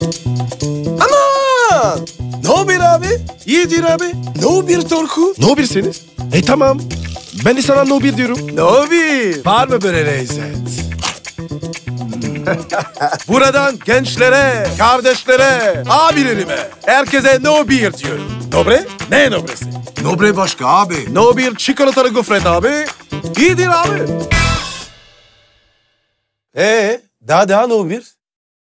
Aman! Ne haber abi? İyidir abi. Ne haber Torku? No birseniz. Tamam. Ben de sana no bir diyorum. Ne haber? Var mı böyle lezzet? Buradan gençlere, kardeşlere, abilerime, herkese no bir diyorum. Nobre? Ne nobresi? Nobre başka abi. No bir çikolatalı gofret abi. İyidir abi. Daha no bir?